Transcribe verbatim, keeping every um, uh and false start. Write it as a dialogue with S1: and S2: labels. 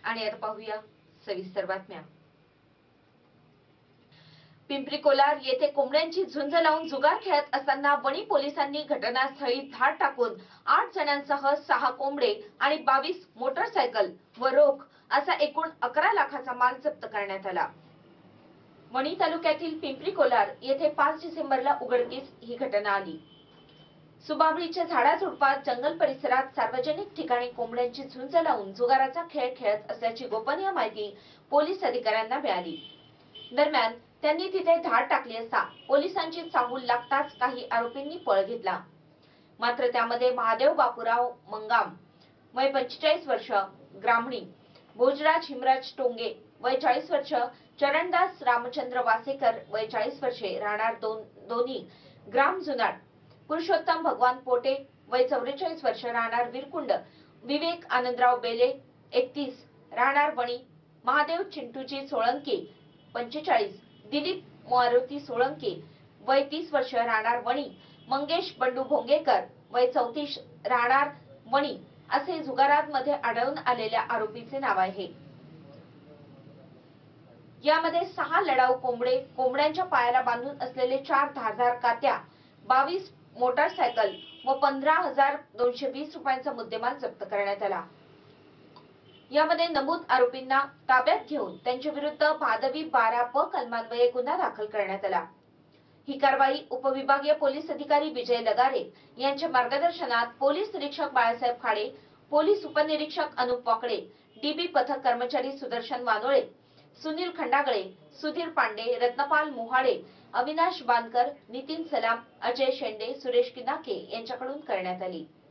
S1: आणि आता पाहूया सविस्तर बातम्या। पिंपरी कोलार येथे कोंबड्यांची झुंज लावून जुगार खेळत असताना वणी पोलिसांनी घटनास्थळी धाड टाकून आठ जणांसह सहा कोंबडे आणि बावीस मोटरसायकल व रोख असा एकूण अकरा लाखाचा माल जप्त करण्यात आला। वणी तालुक्यातील पिंपरी कोलार येथे पाच डिसेंबरला उघडकीस ही घटना आली। सुबाबळीच्या झाडाझुडपात जंगल परिसरात सार्वजनिक ठिकाणी कोंबड्यांची झुंज लावून जुगाराचा खेळ खेळत असल्याची गोपनीय माहिती पोलीस अधिकाऱ्यांना मिळाली। दरम्यान त्यांनी तिथे धाड टाकली असता पोलिसांची चाहूल लागताच काही आरोपींनी पळ घेतला। मात्र त्यामध्ये महादेव बापूराव मंगाम वय पंचेचाळीस वर्ष ग्रामणी, भोजराज हिमराज टोंगे वय चाळीस वर्ष, चरणदास रामचंद्र वासेकर वय चाळीस वर्षे राहणार दोन दोन्ही ग्राम जुनाड, पुरुषोत्तम भगवान पोटे वय चौवेचाळीस वर्ष राहणार विरकुंड, विवेक आनंदराव बेले एकतीस राहणार वणी, महादेव चिंटूजी सोळंके पंचेचाळीस, दिलीप मारुती सोळंके वय तीस वर्ष राहणार वणी, मंगेश बंडू भोंगेकर वय चौतीस राहणार वणी असे जुगारामध्ये आढळून आलेल्या आरोपीचे नाव आहे। यामध्ये सहा लढाऊ कोंबडे, कोंबड्यांच्या पायाला बांधून असलेले चार धारदार कात्या, बावीस मोटरसायकल व पंधरा हजार दोनशे वीस रुपयांचा मुद्देमाल जप्त करण्यात आला। यामध्ये नमूद आरोपींना ताब्यात घेऊन त्यांच्या विरुद्ध भादवी बारा प कलमान्वये गुन्हा दाखल करण्यात आला। ही कारवाई उपविभागीय पोलीस अधिकारी विजय लगारे यांच्या मार्गदर्शनात पोलीस निरीक्षक बाळासाहेब खाडे, पोलीस उपनिरीक्षक अनुप वाकडे, डीबी पथक कर्मचारी सुदर्शन वानोळे, सुनील खंडागळे, सुधीर पांडे, रत्नपाल मोहाडे, अविनाश बानकर, नितीन सलाम, अजय शेंडे, सुरेश किनाके यांच्याकडून करण्यात आली।